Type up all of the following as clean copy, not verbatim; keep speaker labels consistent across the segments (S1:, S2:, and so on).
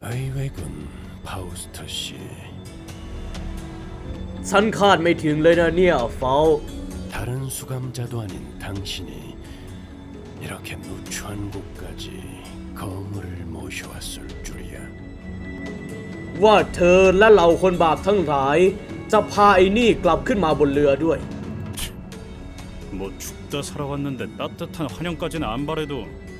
S1: 의외군 파우스터 씨.
S2: ฉันคาดไม่ถึงเลยนะเนี่ยเฟล
S1: 다른 수감자도 아닌 당신이 이렇게 누추한 곳까지 거물을 모셔왔을 줄이야.
S2: ว่าเธอและเหล่าคนบาปทั้งหลายจะพาไอ้นี่กลับขึ้นมาบนเรือด้วย
S3: 뭐 죽다 살아왔는데 따뜻한 환영까지는 안 바래도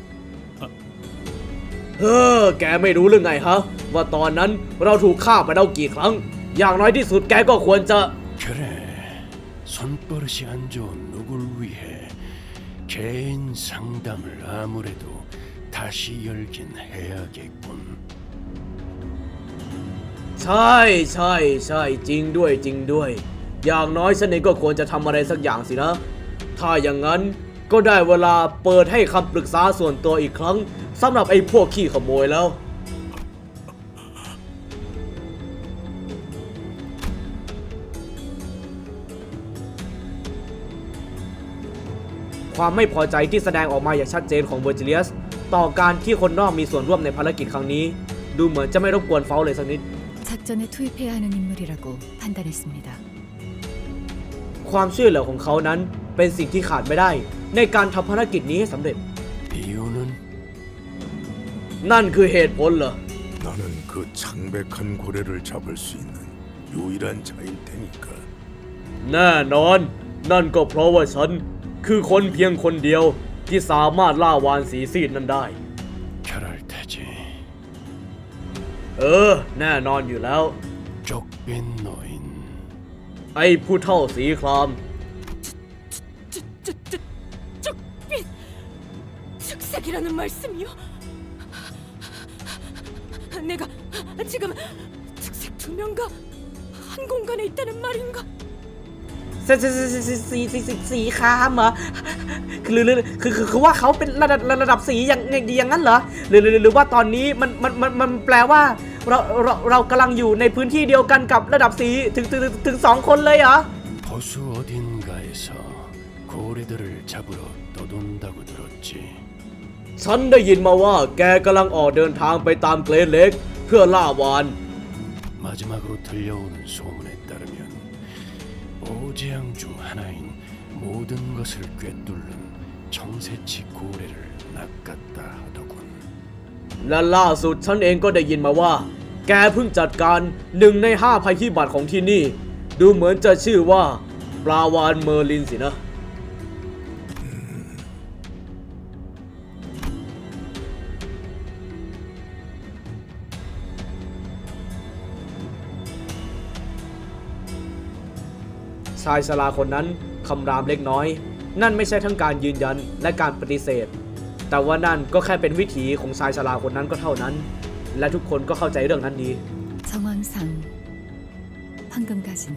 S2: แกไม่รู้หรือไงฮะว่าตอนนั้นเราถูกฆ่าไปแล้วกี่ครั้งอย่างน้อยที่สุดแกก็ควรจะ
S1: 그래, 손버릇이 안 좋은 누굴 위해 개인 상담을 아무래도 다시 열긴 해야겠군.
S2: ใช่จริงด้วยอย่างน้อยฉันเองก็ควรจะทำอะไรสักอย่างสินะถ้าอย่างนั้นก็ได้เวลาเปิดให้คำปรึกษาส่วนตัวอีกครั้งสำหรับไอ้พวกขี้ขโมยแล้วความไม่พอใจที่แสดงออกมาอย่างชัดเจนของเวอร์จิเลียสต่อการที่คนนอกมีส่วนร่วมในภารกิจครั้งนี้ดูเหมือนจะไม่รบกวนเฟลเลยสักนิด
S4: 작전에 투입해야 하는 인물이라고 판단했습니다.
S2: ความช่วยเหลือของเขานั้นเป็นสิ่งที่ขาดไม่ได้ในการทำภารกิจนี้ให้สำเร็จ
S1: 이유는?
S2: นั่นคือเหตุผลเหรอ
S5: 나는 그 창백한 고래를 잡을 수 있는 유일한 자일 테니까.
S2: แน่นอนนั่นก็เพราะว่าฉันคือคนเพียงคนเดียวที่สามารถล่าวาฬสีซีดนั้นได้
S1: 그럴 테지.
S2: แน่นอนอยู่แล้ว
S1: 쪽빈 노인.
S2: ไอ้ผู้เฒ่าสีคราม
S4: 쪽빛! 즉색이라는 말씀이요? 내가 지금 즉색 두 명과 한 공간에 있다는 말인가?
S2: สีครามเหรอคือว่าเขาเป็นระดับสีอย่างนั้นเหรอหรือว่าตอนนี้มันแปลว่าเรากำลังอยู่ในพื้นที่เดียวกันกับระดับสีถึง2 คนเลยเหรอ
S1: 호수 어딘가에서 고래들을 잡으러 떠돈다고 들었지.
S2: ฉันได้ยินมาว่าแกกำลังออกเดินทางไปตามเกรดเล็กเพื่อล่าวาฬ
S1: 마지막으로 들려오는 소문에 따르면 오재앙 중 하나인 모든 것을 꿰뚫는 청새치 고래를 낚았다 하더군.
S2: และล่าสุดฉันเองก็ได้ยินมาว่าแกเพิ่งจัดการ1 ใน 5ภัยพิบัติของที่นี่ดูเหมือนจะชื่อว่าปลาวาฬเมอร์ลินสินะชายชราคนนั้นคำรามเล็กน้อยนั่นไม่ใช่ทั้งการยืนยันและการปฏิเสธแต่ว่านั่นก็แค่เป็นวิถีของชายชราคนนั้นก็เท่านั้นและทุกคนก็เข้าใจเรื่องนั้นดี
S4: 정황상 황금가지는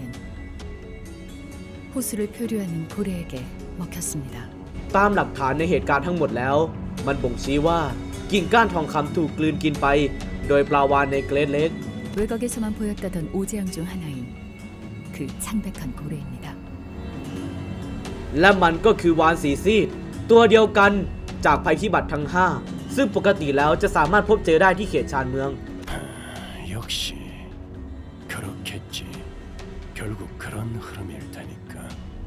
S4: 호수를 표류하는 고래에게 먹혔습니다.
S2: ตามหลักฐานในเหตุการณ์ทั้งหมดแล้วมันบ่งชี้ว่ากิ่งก้านทองคำถูกกลืนกินไปโดยปลาวาฬในเกรดเล็ก
S4: 외곽에서만 보였다던 오재앙 중 하나인 그 창백한 고래입니다.
S2: และมันก็คือวาฬสีซีดตัวเดียวกันจากภัยพิบัติทั้ง5ซึ่งปกติแล้วจะสามารถพบเจอได้ที่เขตชานเมือง
S1: 역시 그렇겠지. 결국 그런 흐름일 테니까.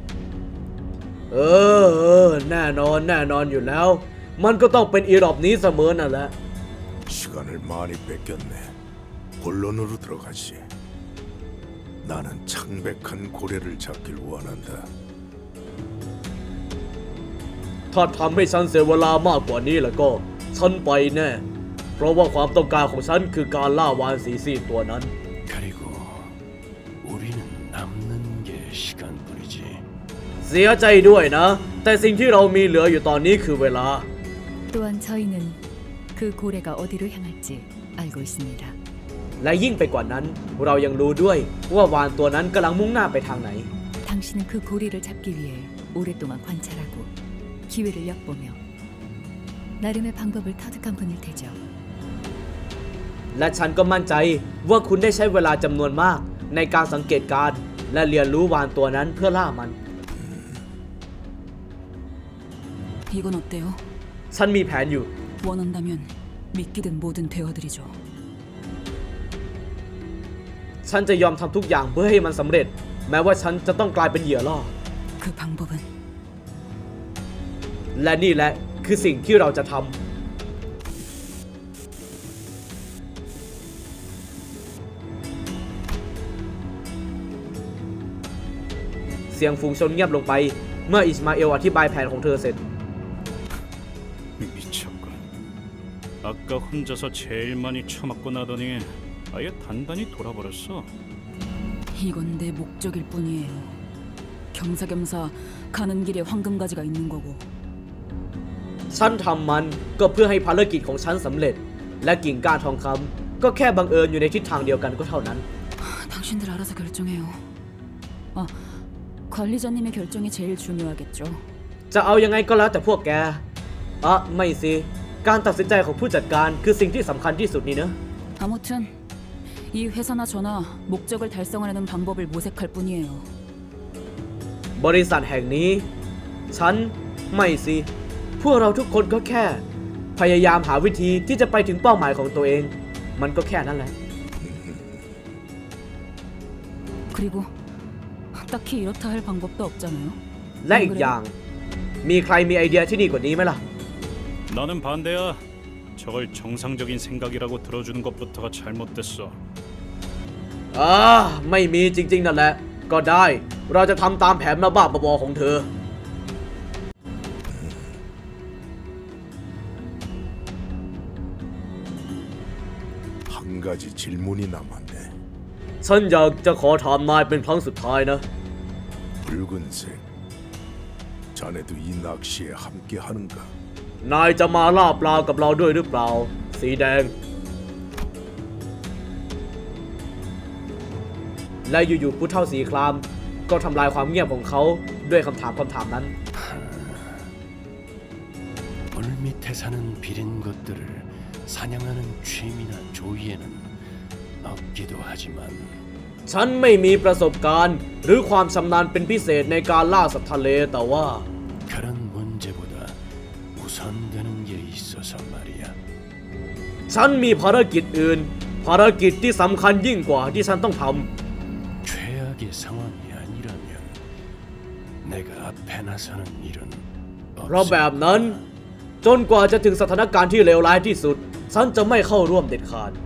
S2: แน่นอนอยู่แล้วมันก็ต้องเป็นอีรอบนี้เสมอนั่นแหละ
S5: 시간을 많이 뺏겼네. 본론으로 들어가지. 나는 창백한 고래를 잡길 원한다.
S2: ถ้าทำให้ฉันเสียเวลามากกว่านี้แล้วก็ฉันไปแน่เพราะว่าความต้องการของฉันคือการล่าวาฬสีซีดตัวนั้น
S1: 그리고 우리는 남는 게 시간뿐이지.
S2: เสียใจด้วยนะแต่สิ่งที่เรามีเหลืออยู่ตอนนี้คือเวลา
S4: 또한 저희는 그 고래가 어디로 향할지 알고 있습니다.
S2: และยิ่งไปกว่านั้นเรายังรู้ด้วยว่าวาฬตัวนั้นกำลังมุ่งหน้าไปทางไหน
S4: 당신은 그 고래를 잡기 위해 오랫동안 관찰하고 기회를 엿보며 나름의 방법을 터득한 분일 테죠.
S2: และฉันก็มั่นใจว่าคุณได้ใช้เวลาจำนวนมากในการสังเกตการณ์และเรียนรู้วาฬตัวนั้นเพื่อล่ามัน
S4: 이건 어때요?
S2: ฉันมีแผนอยู่
S4: 원한다면 믿기든 뭐든 되어드리죠.
S2: ฉันจะยอมทำทุกอย่างเพื่อให้มันสำเร็จแม้ว่าฉันจะต้องกลายเป็นเหยื่อล่อ
S4: 그 방법은
S2: และนี่แหละคือสิ่งที่เราจะทำเสียงฝูงชนเงียบลงไปเมื่ออิสมาเอลอธิบายแผนของเธอเสร็จ
S3: 미쳤군. 아까 혼자서 제일 많이 처맞고 나더니 아예 단단히 돌아버렸어.
S6: 이건 내 목적일 뿐이에요. 겸사겸사 가는 길에 황금가지가 있는 거고.
S2: ฉันทำมันก็เพื่อให้ภารกิจของฉันสำเร็จและกิ่งก้านทองคำก็แค่บังเอิญอยู่ในทิศทางเดียวกันก็เท่านั้น
S6: 당신들 알아서 결정해요. 아, 관리자님의 결정이 제일 중요하겠죠.
S2: จะเอายังไงก็แล้วแต่พวกแกไม่สิการตัดสินใจของผู้จัดการคือสิ่งที่สำคัญที่สุดนี่เนอะ
S6: 아무튼 이 회사나 저나 목적을 달성하려는 방법을 모색할 뿐이에요.
S2: บริษัทแห่งนี้ฉันไม่สิพวกเราทุกคนก็แค่พยายามหาวิธีที่จะไปถึงเป้าหมายของตัวเองมันก็แค่นั้นแหละ
S6: 그리고 딱히 이렇다 할 방법도 없잖아요.
S2: และอีกอย่างมีใครมีไอเดียที่ดีกว่านี้ไหมล่ะ
S3: 나는 반대야. 저걸 정상적인 생각이라고 들어주는 것부터가 잘못됐어.
S2: ไม่มีจริงๆนั่นแหละก็ได้เราจะทำตามแผนบ้าๆบอๆของเธอ
S5: 한 가지 질문이 남았네.
S2: ฉันอยากจะขอถามนายเป็นครั้งสุดท้ายนะ
S5: 붉은색. 자네도 이 낚시에 함께 하는가?
S2: นายจะมาล่าปลากับเราด้วยหรือเปล่าสีแดงและอยู่ๆผู้เฒ่าสีครามก็ทำลายความเงียบของเขาด้วยคำถามนั้น
S1: 물밑에 사는 비린 것들을 사냥하는 취미나 조이에는 없기도 하지만
S2: ฉันไม่มีประสบการณ์หรือความชำนาญเป็นพิเศษในการล่าสัตว์ทะเลแต่ว่า
S1: 그런 문제보다 우선되는 게 있어서 말이야.
S2: ฉันมีภารกิจอื่นภารกิจที่สำคัญยิ่งกว่าที่ฉันต้องท
S1: 최악의 상황이 아니라면 내가 앞에 나서는 일은
S2: ำเพราะแบ
S1: 없을
S2: บนั้นจนกว่าจะถึงสถานการณ์ที่เลวร้ายที่สุดฉันจะไม่เข้าร่วมเด็ดขาด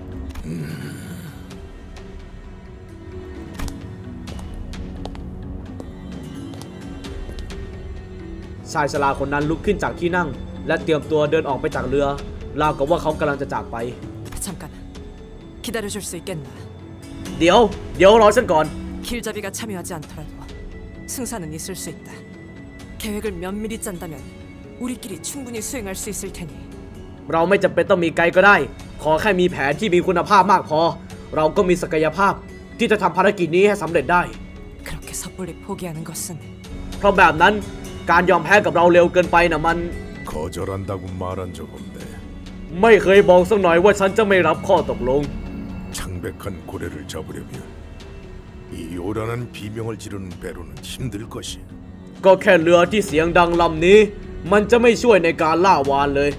S2: ชายชราคนนั้นลุกขึ้นจากที่นั่งและเตรียมตัวเดินออกไปจากเรือราวกับว่าเขากำลังจะจากไป
S7: 잠깐 기다려줄 수 있겠나?
S2: เดี๋ยวรอฉันก่อน
S7: 길잡이가 참여하지 않더라도 승사는 있을 수 있다. 계획을 면밀히 짠다면 우리끼리 충분히 수행할 수 있을 테니
S2: เราไม่จำเป็นต้องมีไกด์ก็ได้ ขอแค่มีแผนที่มีคุณภาพมากพอ เราก็มีศักยภาพที่จะทำภารกิจนี้ให้สำเร็จได้
S7: 그렇게 섣불리 포기하는 것은
S2: เพราะแบบนั้นการยอมแพ้กับเราเร็วเกินไปนะมัน
S5: 거절한다고 말한 적 없네.
S2: ไม่เคยบอกสักหน่อยว่าฉันจะไม่รับข้อตกลง
S5: 창백한 고래를 잡으려면 이 요란한 비명을 지르는 배로는 힘들 것이.
S2: ก็แค่เรือที่เสียงดังลำนี้ มันจะไม่ช่วยในการล่าวาฬเลย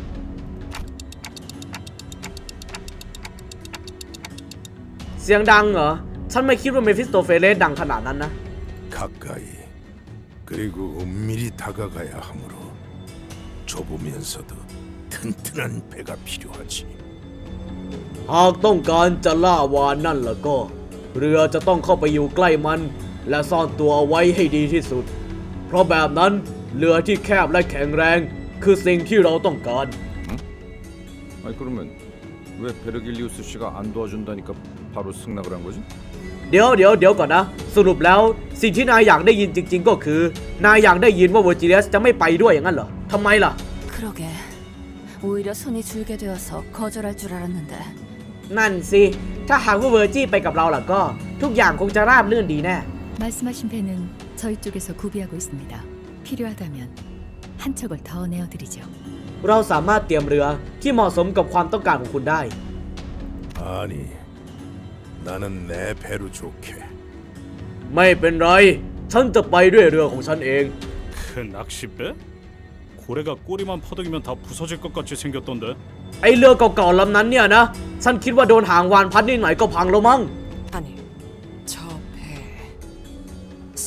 S2: เสียงดังเหรอ ฉันไม่คิดว่าเมฟิสโตเฟเลสดังขนาดนั้นนะ
S5: 가까이 그리고 은밀히 다가가야 하므로 좁으면서도 튼튼한 배가 필요하지.
S2: หากต้องการจะล่าวาฬนั่นแล้วก็ เรือจะต้องเข้าไปอยู่ใกล้มัน และซ่อนตัวเอาไว้ให้ดีที่สุด เพราะแบบนั้นเรือที่แคบและแข็งแรงคือสิ่งที่เราต้องการ
S8: 아니 그러면 왜 베르길리우스 씨가 안 도와준다니까 바로 승낙을 한 거지?
S2: เดี๋ยวก่อนนะ สรุปแล้วสิ่งที่นายอยากได้ยินจริงๆก็คือนายอยากได้ยินว่าเวอร์จิเลียสจะไม่ไปด้วยอย่างนั้นเหรอทำไมล่ะ
S6: 그러게. 오히려 손이 줄게 되어서 거절할 줄 알았는데.
S2: นั่นสิถ้าหากว่าเวอร์จี้ไปกับเราล่ะก็ ทุกอย่างคงจะราบรื่นดีแน่
S4: 말씀하신 배는 저희 쪽에서 구비하고 있습니다. 필요하다면 한 척을 더 내어드리죠.
S2: เราสามารถเตรียมเรือที่เหมาะสมกับความต้องการของคุณได้
S5: 아니, 나는 내 배로 좋게.
S2: ไม่เป็นไร ฉันจะไปด้วยเรือของฉันเอง
S3: 그 낚싯배? 고래가 꼬리만 퍼덕이면 다 부서질 것 같이 생겼던데.
S2: ไอเรือเก่าๆลำนั้นเนี่ยนะ ฉันคิดว่าโดนหางวานพัดนิดหน่อยก็พังแล้วมั้ง
S7: 아니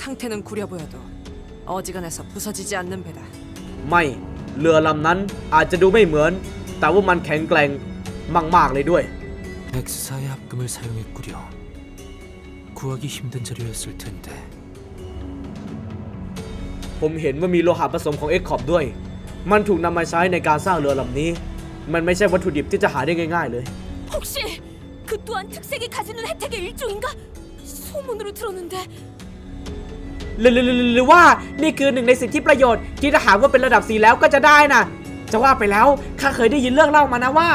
S7: 상태는 구려 보여도 어지간해서 부서지지 않는 배다.
S2: ไม่เรือลำนั้นอาจจะดูไม่เหมือนแต่ว่ามันแข็งแกร่งมากๆเลยด้วย
S9: 엑스사의 합금을 사용했구려. 구하기 힘든 자료였을 텐데.
S2: ผมเห็นว่ามีโลหะผสมของ X-Corp ด้วยมันถูกนำมาใช้ในการสร้างเรือลำนี้มันไม่ใช่วัตถุดิบที่จะหาได้ง่ายๆเลย
S6: 혹시 그 또한 특색이 가지는 혜택의 일종인가? 소문으로 들었는데.
S2: หรือว่านี่คือหนึ่งในสิทธิประโยชน์ที่ถ้าหากว่าเป็นระดับ4แล้วก็จะได้นะจะว่าไปแล้วข้าเคยได้ยินเรื่องเล่ามานะว่า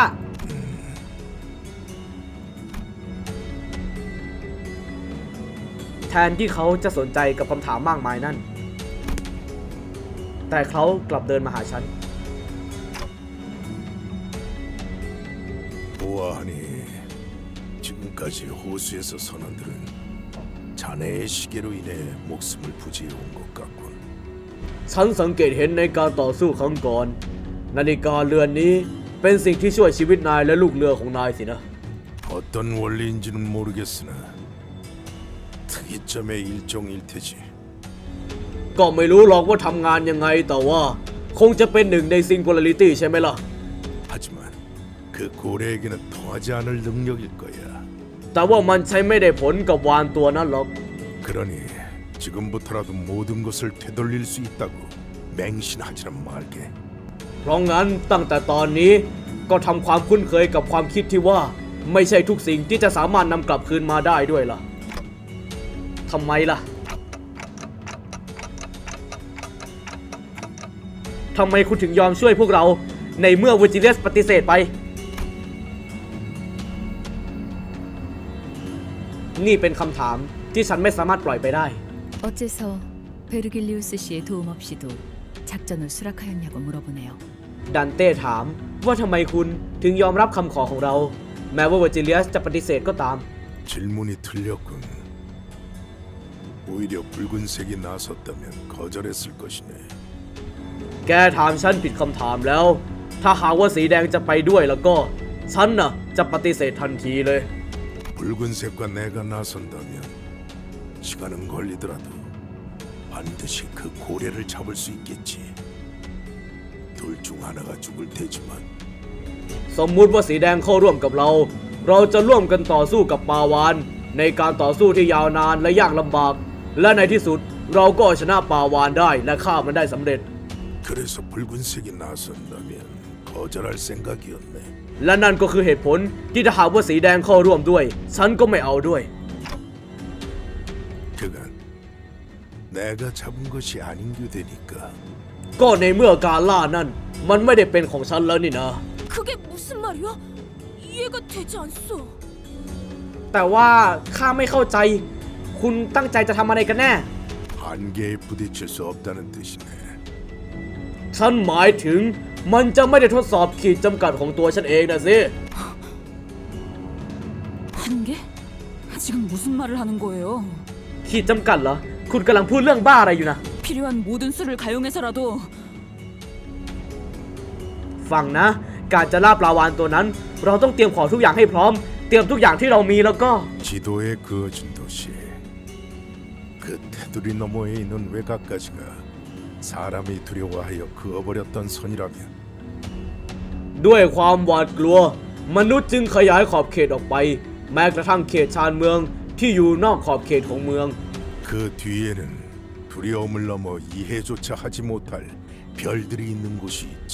S2: แทนที่เขาจะสนใจกับคำถามมากมายนั่นแต่เขากลับเดินมาหาฉัน
S5: 보아하니 지금까지 호수에서 선원들은 자네의 시계로 인해 목숨을 부지해온 것 같군.
S2: ฉันสังเกตเห็นในการต่อสู้ครั้งก่อนนาฬิกาเรือนนี้เป็นสิ่งที่ช่วยชีวิตนายและลูกเรือของนายสินะ
S5: 어떤 원리인지는 모르겠으나 특이점의 일종일 테지.
S2: ก็ไม่รู้หรอกว่าทำงานยังไงแต่ว่าคงจะเป็นหนึ่งในซิงคูลาริตี้ใช่ไหมล่ะ
S5: 하지만 그 고래에게는 통하지 않을 능력일 거야.
S2: แต่ว่ามันใช้ไม่ได้ผลกับวานตัวนั้นหรอก
S5: 그러니 지금부터라도 모든 것을 되돌릴 수 있다고 맹신하지는 말게.
S2: เพราะงั้นตั้งแต่ตอนนี้ก็ทำความคุ้นเคยกับความคิดที่ว่าไม่ใช่ทุกสิ่งที่จะสามารถนำกลับคืนมาได้ด้วยล่ะทำไมล่ะทำไมคุณถึงยอมช่วยพวกเราในเมื่อเวอร์จิเลียสปฏิเสธไปนี่เป็นคำถามที่ฉันไม่สามารถปล่อยไปได้
S4: 어째서 베르길리우스 씨의 도움 없이도 작전을 수락하였냐고 물어보네요.
S2: ดันเต้ถามว่าทำไมคุณถึงยอมรับคำขอของเราแม้ว่าเวอร์จิเลียสจะปฏิเสธก็ตาม
S5: 질문이 틀렸군. 오히려 붉은색이 나섰다면 거절했을 것이네.
S2: แกถามฉันผิดคำถามแล้วถ้าหากว่าสีแดงจะไปด้วยแล้วก็ฉันน่ะจะปฏิเสธทันทีเลย
S5: 붉은색과 내가 나선다면 시간은 걸리더라도 반드시 그 고래를 잡을 수 있겠지. 둘 중 하나가 죽을 테지만
S2: สมมุติว่าสีแดงเข้าร่วมกับเราจะร่วมกันต่อสู้กับปาวานในการต่อสู้ที่ยาวนานและยากลำบากและในที่สุดเราก็ชนะปาวานได้และฆ่ามันได้สำเร็จ
S5: 그래서 붉은색이 나선다면 거절할 생각이었네.
S2: และนั่นก็คือเหตุผลที่ถ้าหากว่าสีแดงเข้าร่วมด้วยฉันก็ไม่เอาด้วย
S5: 그간 내가 잡은 것이 아닌 게 되니까.
S2: ก็ในเมื่อการล่านั่นมันไม่ได้เป็นของฉันแล้วนี่นะ
S6: 그게 무슨 말이야? 이해가 되지 않소.
S2: แต่ว่าข้าไม่เข้าใจคุณตั้งใจจะทำอะไรกันแน่
S5: 한계에 부딪힐 수 없다는 뜻이네.
S2: ฉันหมายถึงมันจะไม่ได้ทดสอบขีดจำกัดของตัวฉันเองนะสิ
S6: 한계? 지금 무슨 말을 하는 거예요?
S2: ขีดจำกัดเหรอคุณกำลังพูดเรื่องบ้าอะไรอยู่นะ
S6: 필요한 모든 수를 가용해서라도
S2: ฟังนะการจะล่าปลาวาฬตัวนั้นเราต้องเตรียมของทุกอย่างให้พร้อมเตรียมทุกอย่างที่เรามีแล้วก็
S5: 지도에 그어진 도시. 그 테두리 너머에 있는 외곽까지가 사람이 두려워하여 그어버렸던 선이라면
S2: ด้วยความหวาดกลัวมนุษย์จึงขยายขอบเขตออกไปแม้กระทั่งเขตชานเมืองที่อยู่นอกขอบเขตของเมือง
S5: 그 뒤에는 두려움을 넘어 이해조차 하지 못할 별들이 있는 곳이 있지.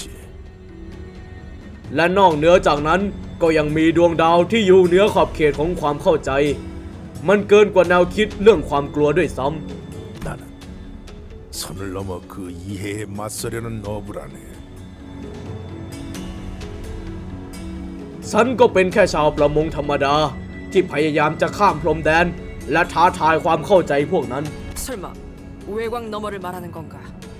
S2: และนอกเหนือจากนั้นก็ยังมีดวงดาวที่อยู่เหนือขอบเขตของความเข้าใจมันเกินกว่าแนวคิดเรื่องความกลัวด้วยซ้ำ
S5: 나는 선을 넘어 그 이해에 맞서려는 어부라네.
S2: ฉันก็เป็นแค่ชาวประมงธรรมดาที่พยายามจะข้ามพรมแดนและท้าทายความเข้าใจพวกนั้น
S7: 설마 외곽 너머를 말하는 건가?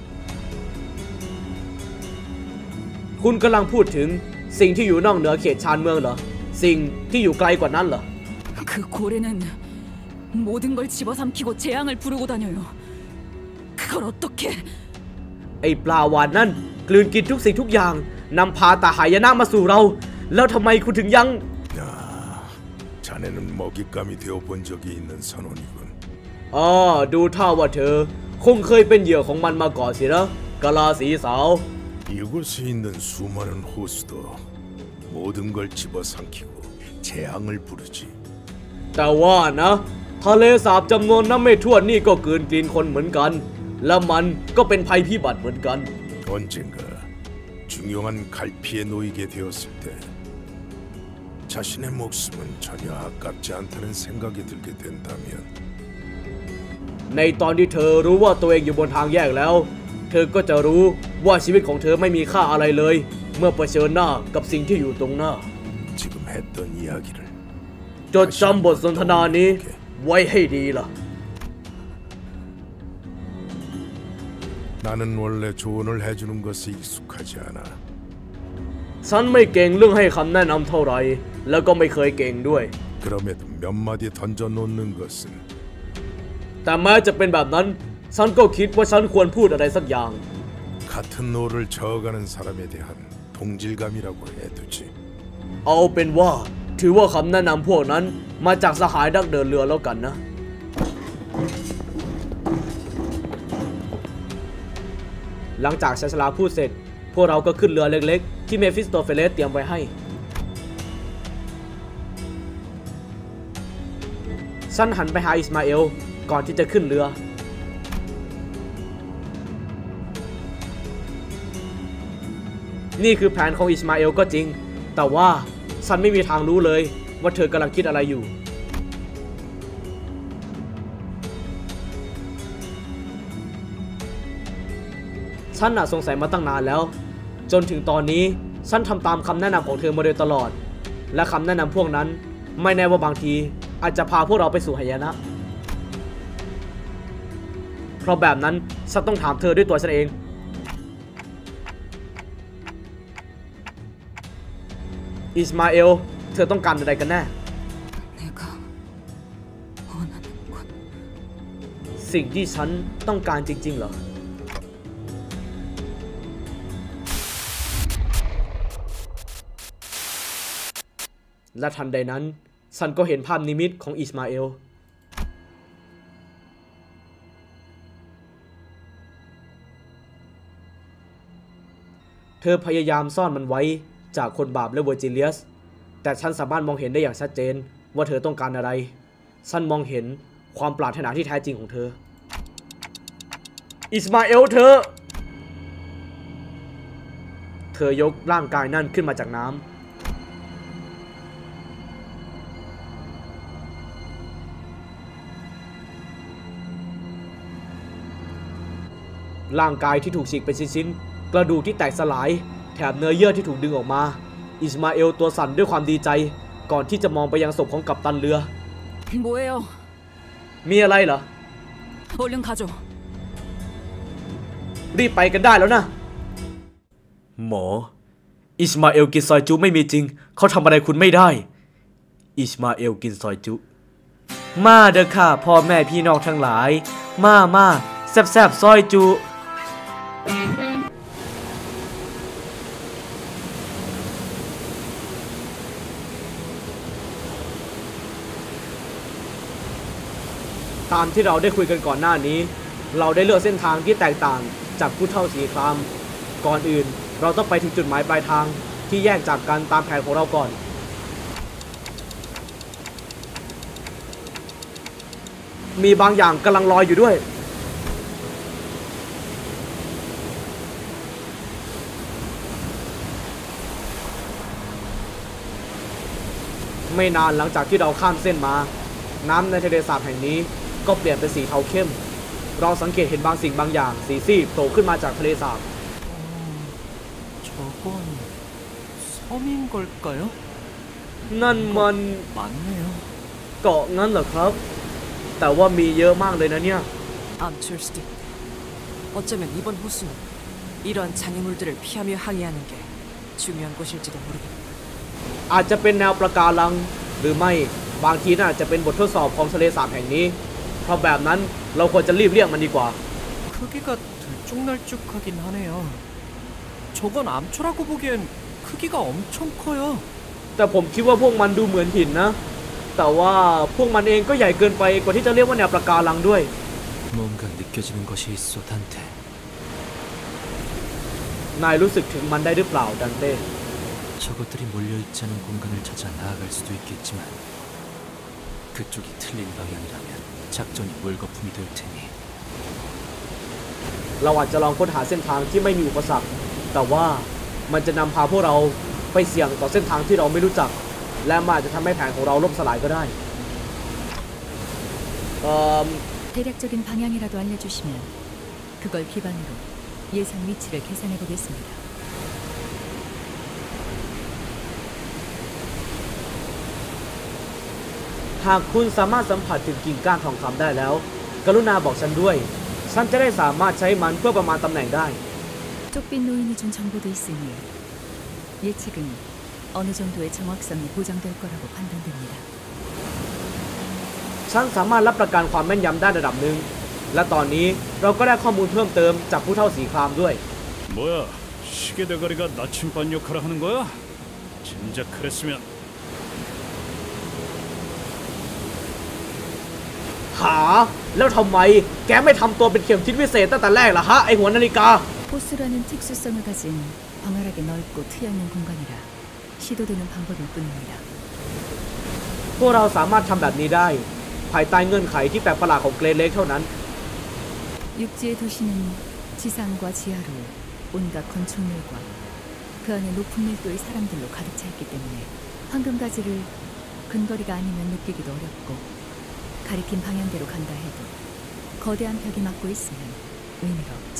S2: คุณกำลังพูดถึงสิ่งที่อยู่นอกเหนือเขตชานเมืองเหรอสิ่งที่อยู่ไกลกว่านั้นเหรอ
S6: 그 고래는 모든 걸 집어삼키고 재앙을 부르고 다녀요. 그걸 어떻게?
S2: ไอ้ปลาวาฬนั่นกลืนกินทุกสิ่งทุกอย่างนำพาตาหายนะมาสู่เราแล้วทำไมคุณถึงยัง
S5: 자네는 먹잇감이 되어본 적이 있는 선원이군.
S2: ดูท่าว่าเธอคงเคยเป็นเหยื่อของมันมาก่อนสินะกะลาสีสาว
S5: 이곳에 있는 수많은 호수도 모든 걸 집어삼키고 재앙을 부르지.
S2: แต่ว่านะทะเลสาบจำนวนนับไม่ถ้วนนี่ก็กลืนกินคนเหมือนกันและมันก็เป็นภัยพิบัติเหมือนกัน
S5: 언젠가 중요한 갈피에 놓이게 되었을 때 자신의 목숨은 전혀 아깝지 않다는 생각이 들게 된다면
S2: ในตอนที่เธอรู้ว่าตัวเองอยู่บนทางแยกแล้วเธอก็จะรู้ว่าชีวิตของเธอไม่มีค่าอะไรเลยเมื่อเผชิญหน้ากับสิ่งที่อยู่ตรงหน้า
S5: 지금 했던 이야기를
S2: จดจำบทสนทนานี้ไว้ให้ดีล่ะ
S5: 나는 원래 조언을 해주는 것에 익숙하지 않아.
S2: ฉันไม่เก่งเรื่องให้คำแนะนำเท่าไหร่แล้วก็ไม่เคยเก่งด้วย
S5: 그럼에도 몇 마디 던져놓는 것은
S2: แต่แม้จะเป็นแบบนั้นฉันก็คิดว่าฉันควรพูดอะไรสักอย่าง
S5: 같은 노를 저어가는 사람에 대한 동질감이라고 해두지.
S2: เอาเป็นว่าถือว่าคำแนะนำพวกนั้นมาจากสหายนักเดินเรือแล้วกันนะหลังจากชาชลาพูดเสร็จพวกเราก็ขึ้นเรือเล็กๆที่เมฟิสโตเฟเลสเตรียมไว้ให้ฉันหันไปหาอิสมาเอลก่อนที่จะขึ้นเรือนี่คือแผนของอิสมาเอลก็จริงแต่ว่าฉันไม่มีทางรู้เลยว่าเธอกำลังคิดอะไรอยู่ฉันน่ะสงสัยมาตั้งนานแล้วจนถึงตอนนี้ฉันทำตามคำแนะนำของเธอมาโดยตลอดและคำแนะนำพวกนั้นไม่แน่ว่าบางทีอาจจะพาพวกเราไปสู่หายนะเพราะแบบนั้นฉันต้องถามเธอด้วยตัวฉันเองอิสมาเอลเธอต้องการอะไรกันแน่
S6: 내가 원하는 건
S2: สิ่งที่ฉันต้องการจริงๆเหรอและทันใดนั้นฉันก็เห็นภาพนิมิตของอิสมาเอลเธอพยายามซ่อนมันไว้จากคนบาปและเวอร์จิเลียสแต่ฉันสามารถมองเห็นได้อย่างชัดเจนว่าเธอต้องการอะไรฉันมองเห็นความปรารถนาที่แท้จริงของเธออิสมาเอลเธอยกร่างกายนั่นขึ้นมาจากน้ำร่างกายที่ถูกฉีกเป็นชิ้นๆกระดูกที่แตกสลายแถมเนื้อเยื่อที่ถูกดึงออกมาอิสมาเอลตัวสั่นด้วยความดีใจก่อนที่จะมองไปยังศพของกัปตันเรือ
S6: 뭐예요?
S2: มีอะไรเหรอ
S6: 얼른 가죠.
S2: รีบไปกันได้แล้วนะหมออิสมาเอลกินซอยจุไม่มีจริงเขาทำอะไรคุณไม่ได้อิสมาเอลกินซอยจุมาเด้อค่ะพ่อแม่พี่น้องทั้งหลายมาแซ่บๆซอยจุตามที่เราได้คุยกันก่อนหน้านี้เราได้เลือกเส้นทางที่แตกต่างจากผู้เฒ่าสีครามก่อนอื่นเราต้องไปถึงจุดหมายปลายทางที่แยกจากกันตามแผนของเราก่อนมีบางอย่างกำลังลอยอยู่ด้วยไม่นานหลังจากที่เราข้ามเส้นมาน้ำในทะเลสาบแห่งนี้ก็เปลี่ยนเป็นสีเทาเข้มเราสังเกตเห็นบางสิ่งบางอย่างสีซีดโผล่ขึ้นมาจากทะเลสาบ
S9: 저건 섬인 걸까요?
S2: นั่นมัน
S9: 맞네요.
S2: เกาะงั้นเหรอครับแต่ว่ามีเยอะมากเลยนะเนี่ย
S7: 암초일 수도 있대. 어쩌면 이번 호수는 이러한 장애물들을 피하며 항해하는 게 중요한 곳일지도 모르겠네.
S2: อาจจะเป็นแนวประการังหรือไม่บางทีน่าจะเป็นบททดสอบของทะเลสาบแห่งนี้เพราะแบบนั้นเราควรจะรีบเรียกมันดีกว่า
S9: 크기가 들쭉날쭉하긴 하네요. 저건 암초라고 보기엔 크기가 엄청 커요.
S2: แต่ผมคิดว่าพวกมันดูเหมือนหินนะแต่ว่าพวกมันเองก็ใหญ่เกินไปกว่าที่จะเรียกว่าแนวปะการังด้วย
S1: 뭔가 느껴지는 것이 있어, 단테.
S2: นายรู้สึกถึงมันได้หรือเปล่าดันเต้
S1: 저것들이 몰려있지 않은 공간을 찾아 나아갈 수도 있겠지만 그쪽이 틀린 방향이라면 작전이 물거품이 될 테니.
S2: เราอาจจะลองค้นหาเส้นทางที่ไม่มีอุปสรรคแต่ว่ามันจะนำพาพวกเราไปเสี่ยงต่อเส้นทางที่เราไม่รู้จักและมันอาจจะทำให้แผนของเราล่มสลายก็ได้
S4: 대략적인 방향이라도 알려주시면 그걸 기반으로 예상 위치를 계산해 보겠습니다.
S2: หากคุณสามารถสัมผัสถึงกิ่งก้านทองคำได้แล้วกรุณาบอกฉันด้วยฉันจะได้สามารถใช้มันเพื่อประมาณตำแหน่งได้
S4: 쪽빛 노인이 준 정보도 있으니 예측은 어느 정도의 정확성이 보장될 거라고 판단됩니다.
S2: ฉันสามารถรับประกันความแม่นยำได้ระดับหนึ่งและตอนนี้เราก็ได้ข้อมูลเพิ่มเติมจากผู้เฒ่าสีครามด้วย
S3: 뭐야, 시계 대가리가 나침반 역할을 하는 거야? 진작 그랬으면.
S2: หาแล้วทำไมแกไม่ทำตัวเป็นเข็มทิศวิเศษตั้งแต่แรกล่ะฮะไอหัวนาฬิกา
S4: 호수라는 특수성을 가진 광활하게 넓고 트여있는 공간이라 시도되는 방법일 뿐입니다.
S2: พวกเราสามารถทำแบบนี้ได้ภายใต้เงื่อนไขที่แปลกประหลาดของเกรดเล็กเท่านั้น
S4: 육지의 도시는 지상과 지하로 온갖 건축물과 그 안에 높은 밀도의 사람들로 가득 차 있기 때문에 황금가지를 근거리가 아니면 느끼기도 어렵고 가리킨 방향대로 간다 해도 거대한 벽이 막고 있으면 의미가 없죠.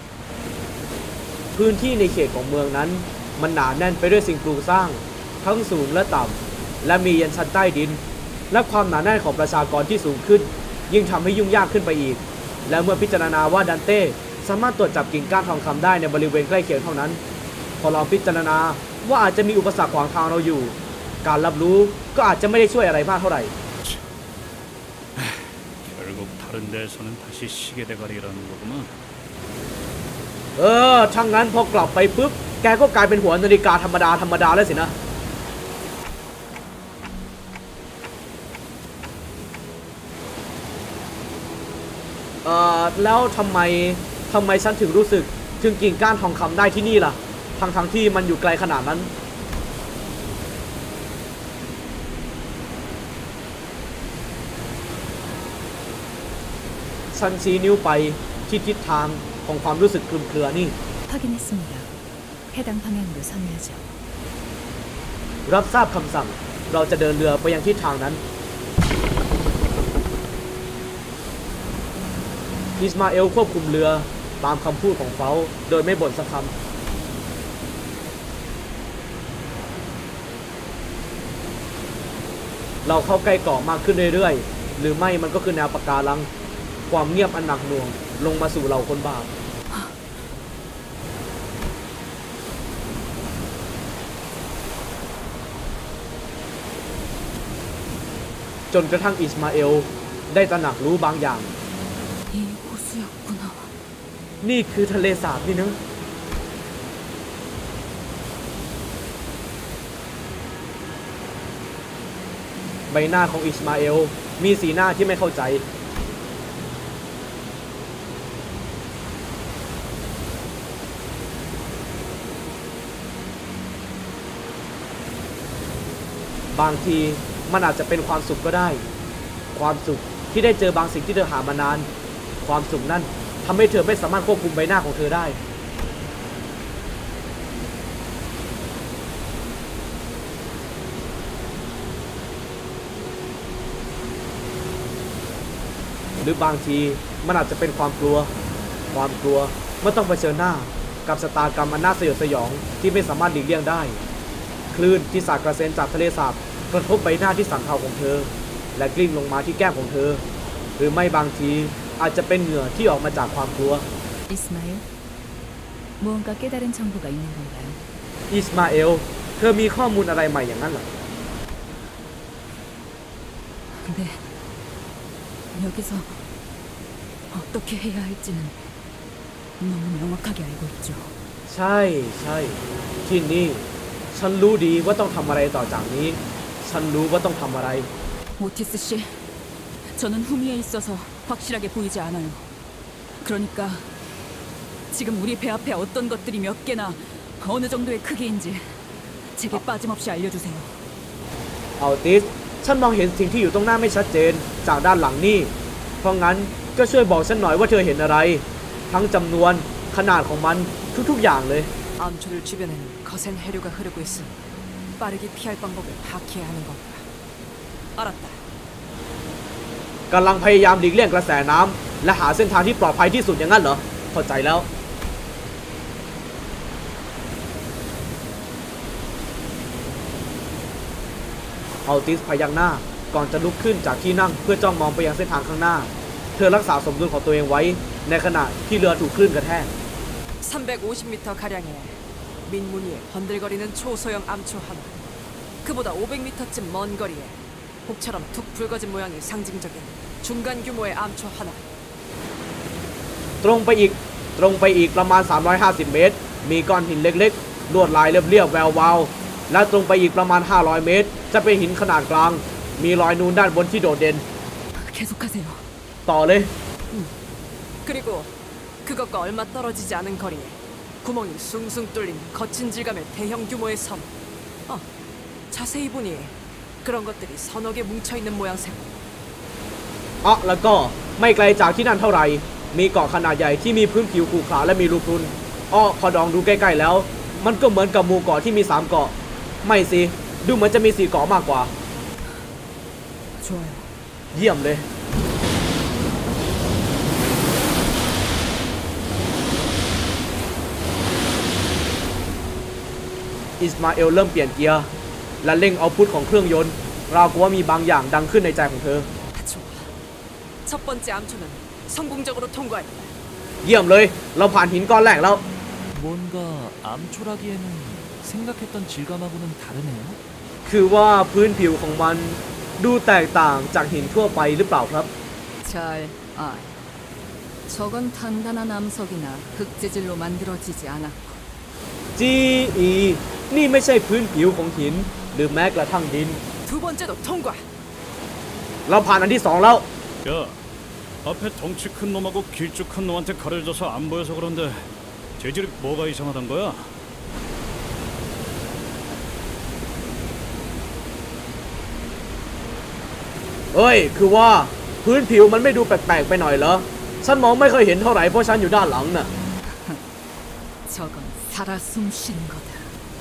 S2: พื้นที่ในเขตของเมืองนั้นมันหนาแน่นไปด้วยสิ่งปลูกสร้างทั้งสูงและต่ำและมียันชั้นใต้ดินและความหนาแน่นของประชากรที่สูงขึ้นยิ่งทำให้ยุ่งยากขึ้นไปอีกและเมื่อพิจารณาว่าดันเต้สามารถตรวจจับกิ่งก้านทองคำได้ในบริเวณใกล้เคียงเท่านั้นพอเราพิจารณาว่าอาจจะมีอุปสรรคขวางทางเราอยู่การรับรู้ก็อาจจะไม่ได้ช่วยอะไรมากเท่าไหร่
S3: 결국 다른 데에서는 다시 시계 대가리라는 거구만.
S2: ช่างนั้นพอกลับไปปุ๊บแกก็กลายเป็นหัวนาฬิกาธรรมดาแล้วสินะแล้วทำไมฉันถึงรู้สึกถึงกิ่งก้านทองคำได้ที่นี่ล่ะทั้งที่มันอยู่ไกลขนาดนั้นฉันชี้นิ้วไปที่ทิศทางของความรู้สึกคลุมเครือนี่
S4: 확인했습니다. 해당 방향으로 선회하죠.
S2: รับทราบคำสั่งเราจะเดินเรือไปยังทิศทางนั้นอิสมาเอลควบคุมเรือตามคำพูดของเขาโดยไม่บ่นสักคำเราเข้าใกล้เกาะมากขึ้นเรื่อยๆหรือไม่มันก็คือแนวปะการังความเงียบอันหนักหน่วงลงมาสู่เราคนบาปจนกระทั่งอิสมาเอลได้ตระหนักรู้บางอย่าง
S6: 이 호수였구나.
S2: นี่คือทะเลสาบนี่นะใบหน้าของอิสมาเอลมีสีหน้าที่ไม่เข้าใจบางทีมันอาจจะเป็นความสุขก็ได้ความสุขที่ได้เจอบางสิ่งที่เธอหามานานความสุขนั้นทำให้เธอไม่สามารถควบคุมใบหน้าของเธอได้หรือบางทีมันอาจจะเป็นความกลัวเมื่อต้องเผชิญหน้ากับชะตากรรมอันน่าสยดสยองที่ไม่สามารถหลีกเลี่ยงได้คลื่นที่สาดกระเซ็นจากทะเลสาบกระทบใบหน้าที่สันเทาของเธอและกลิ้งลงมาที่แก้มของเธอหรือไม่บางทีอาจจะเป็นเหงื่อที่ออกมาจากความกลัว
S4: 이스마일, 무언가 깨달은 정보가 있는 건가요?
S2: อิสมาเอลเธอมีข้อมูลอะไรใหม่อย่างนั้นเหรอ
S6: 네. 여기서 어떻게 해야 할지는 너무 명확하게 알고 있죠.
S2: ใช่ที่นี่ฉันรู้ดีว่าต้องทำอะไรต่อจากนี้ฉันรู้ว่าต้องทำอะไร
S6: 오티스 씨, 저는 후미에 있어서 확실하게 보이지 않아요. 그러니까 지금 우리 배 앞에 어떤 것들이 몇 개나 어느 정도의 크기인지 제게 빠짐없이 알려주세요.
S2: เอาติสฉันมองเห็นสิ่งที่อยู่ตรงหน้าไม่ชัดเจนจากด้านหลังนี่เพราะงั้นก็ช่วยบอกฉันหน่อยว่าเธอเห็นอะไรทั้งจำนวนขนาดของมันทุกๆอย่างเลย
S7: 암초를 주변에는 거센 해류가 흐르고 있으니 빠르게 피할 방법을 파악해야 하는 건가. 알았다.
S2: กำลังพยายามหลีกเลี่ยงกระแสน้ำและหาเส้นทางที่ปลอดภัยที่สุดอย่างนั้นเหรอเข้าใจแล้วอัลติสพยักหน้าก่อนจะลุกขึ้นจากที่นั่งเพื่อจ้องมองไปยังเส้นทางข้างหน้าเธอรักษาสมดุลของตัวเองไว้ในขณะที่เรือถูกคลื่นกระแทก
S7: 350m 가량의 민무늬에 번들거리는 초소형 암초 하나. 그보다 500m쯤 먼 거리에 복처럼 툭 붉어진 모양이 상징적인 중간 규모의 암초 하나.
S2: ตรงไปอีกประมาณ350 เมตรมีก้อนหินเล็กๆลวดลายเรียบๆแวววาวและตรงไปอีกประมาณ500 เมตรจะเป็นหินขนาดกลางมีรอยนูนด้านบนที่โดดเด่น
S6: 계속하세요.
S2: ต่อเลย
S7: 그리고 그것과 얼마 떨어지지 않은 거리에 구멍이 숭숭 뚫린 거친 질감의 대형 규모의 섬. 자세히 보니 그런 것들이 서너 개 뭉쳐있는 모양새고.
S2: แล้วก็ไม่ไกลจากที่นั่นเท่าไหร่มีเกาะขนาดใหญ่ที่มีพื้นผิวขรุขระและมีรูพรุนพอดองดูใกล้ๆแล้วมันก็เหมือนกับหมู่เกาะที่มี3เกาะไม่สิดูเหมือนจะมี4เกาะมากกว่า
S6: 좋아요.
S2: เยี่ยมเลยอิสมาเอลเริ่มเปลี่ยนเกียร์และเร่งเอาพุทของเครื่องยนต์ราวกับว่ามีบางอย่างดังขึ้นในใจของเธอ
S7: 좋아. 첫 번째 암초는 성공적으로 통과했다.
S2: เยี่ยมเลยเราผ่านหินก้อนแรกแล้ว
S1: 뭔가 암초라기에는 생각했던 질감하고는 다르네요.
S2: คือว่าพื้นผิวของมันดูแตกต่างจากหินทั่วไปหรือเปล่าครับ
S6: 잘 저건 단단한 암석이나 흑재질로 만들어지지 않았고
S2: GE นี่ไม่ใช่พื้นผิวของหินหรือแม้กระทั่งดิน
S7: 두 번째도 통과.
S2: เราผ่านอันที่2แล้ว
S3: 야, 앞에 덩치 큰 놈하고 길쭉한 놈한테 가려져서 안 보여서 그런데 재질이 뭐가 이상하단 거야?
S2: เอ้ยคือว่าพื้นผิวมันไม่ดูแปลกๆไปหน่อยเหรอฉันมองไม่เคยเห็นเท่าไหร่เพราะฉันอยู่ด้านหลังน่ะ
S6: 저건 살아 숨 쉬는 거다.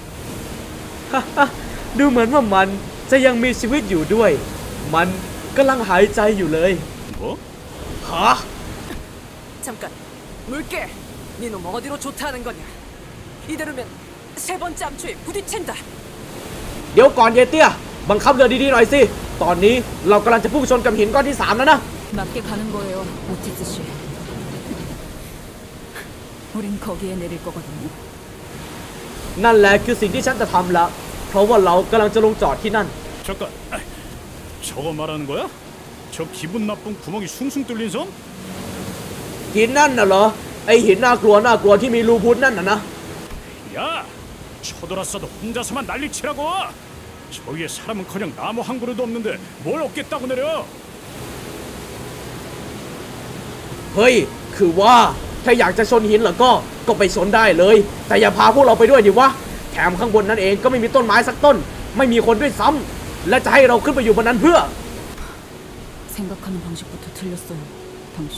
S2: ดูเหมือนว่ามันจะยังมีชีวิตอยู่ด้วยมันกำลังหายใจอยู่เลย
S3: 뭐?
S2: ฮะ
S7: 잠깐. 물개. 니놈 어디로 좋다는 거냐? 이대로면 세 번째 암초에 부딪힌다.
S2: เดี๋ยวก่อนเยเตี้ยบังคับเรือดีๆหน่อยสิตอนนี้เรากำลังจะพุ่งชนกับหินก้อนที่3แล้วนะ
S6: 맞게 가는 거예요, 오티스 씨. 우린 거기에 내릴 거거든요.
S2: นั่นแหละคือสิ่งที่ฉันจะทำละเพราะว่าเรากำลังจะลงจอดที่นั่น
S3: 잠깐. 저거 말하는 거야? 저 기분 나쁜 구멍이 숭숭 뚫린 섬?
S2: หินนั่นน่ะเหรอไอหินน่ากลัวที่มีรูพุนนั่นน่ะนะ
S3: 야, 쳐들었어도 혼자서만 난리치라고. 저 위에 사람은커녕 나무 한 그루도 없는데 뭘 얻겠다고 내려?
S2: เฮ้ยคือว่าถ้าอยากจะชนหินเหรอก็ไปชนได้เลยแต่อย่าพาพวกเราไปด้วยดิวะแถมข้างบนนั้นเองก็ไม่มีต้นไม้สักต้นไม่มีคนด้วยซ้ำและจะให้เราขึ้นไปอยู่บนนั้นเพื่อ
S6: 생각하는 방식부터 틀렸어요, 당신.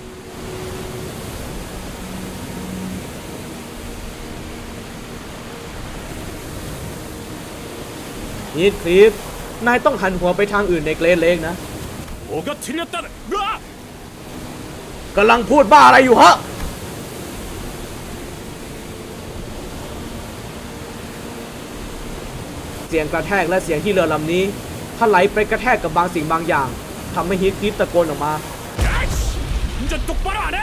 S2: ฮีทคลิฟนายต้องหันหัวไปทางอื่นในเกรนเลกนะ
S3: 뭐가 틀렸다는? 으아!
S2: กำลังพูดบ้าอะไรอยู่ฮะเสียงกระแทกและเสียงที่เรือลำนี้ถลายไปกระแทกกับบางสิ่งบางอย่างทำให้ฮีทคลิฟตะโกนออกมา
S3: 야이씨! 운전 똑바로 안 해?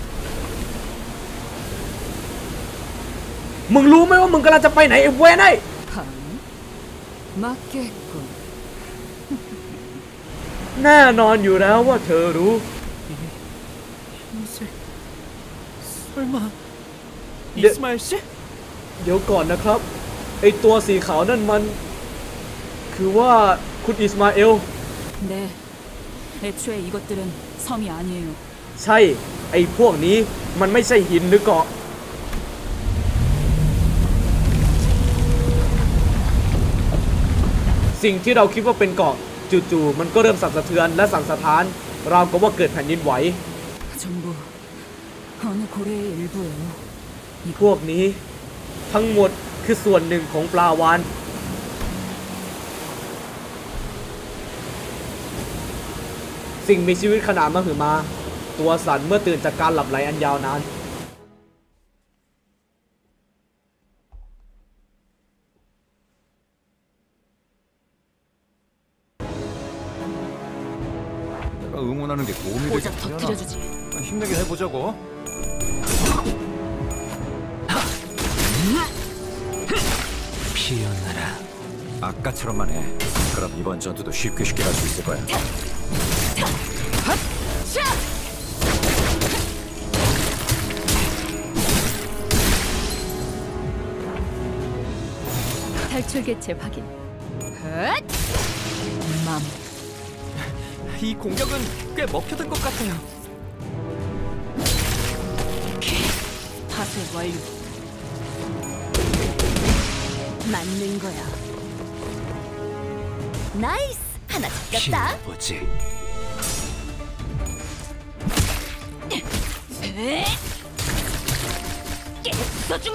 S2: มึงรู้ไหมว่ามึงกำลังจะไปไหนไอ้เว้ยไอ้
S6: 맞겠군.
S2: แน่นอนอยู่แล้วว่าเธอรู้
S9: 흰색. 설마 이스마일 씨?
S2: เดี๋ยวก่อนนะครับไอตัวสีขาวนั่นมันคือว่าคุณอิสมาเอล
S6: 네, 애초에 이것들은 섬이 아니에요.
S2: ใช่ไอ้พวกนี้มันไม่ใช่หินหรือเกาะสิ่งที่เราคิดว่าเป็นเกาะจู่ๆมันก็เริ่มสั่นสะเทือนและสั่นสะท้านราวกับว่าเกิดแผ่นดินไหว
S6: 전부 어느 고래의 일부예요.
S2: พวกนี้ทั้งหมดคือส่วนหนึ่งของปลาวาฬสิ่งมีชีวิตขนาดมหึมาตัวสั่นเมื่อตื่นจากการหลับไหลอันยาวนาน
S8: 내가 응원하는 게 도움이
S6: 고작
S8: 되겠구나.
S6: 터뜨려주지.
S8: 힘내게 해보자고.
S1: 피어나라.
S8: 아까처럼만 해. 그럼 이번 전투도 쉽게 갈 수 있을 거야.
S4: 탈출 개체 확인.
S6: 맘.
S9: 이 공격은 꽤 먹혀든 것 같아요.
S6: 파쇄 완료.
S4: 맞는 거야. 나이스! 하나 잡혔다.
S1: 힘내보지.
S4: 써주마!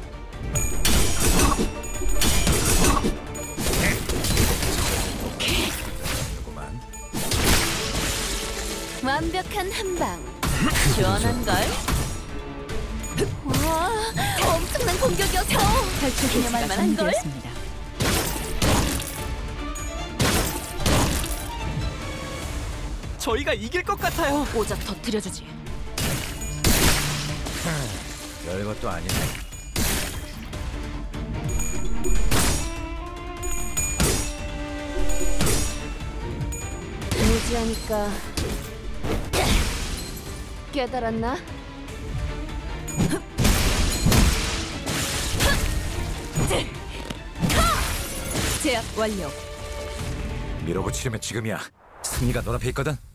S4: 완벽한 한방. 시원한걸? 와, 엄청난 공격이었어. 탈출 개체가 만한 걸? 성공되었습니다.
S9: 저희가 이길 것 같아요.
S6: 고작 터뜨려주지.
S8: 별것도 아니네.
S4: 무지하니까 깨달았나? 제압 완료.
S8: 밀어붙이려면 지금이야. 승리가 눈앞에 있거든.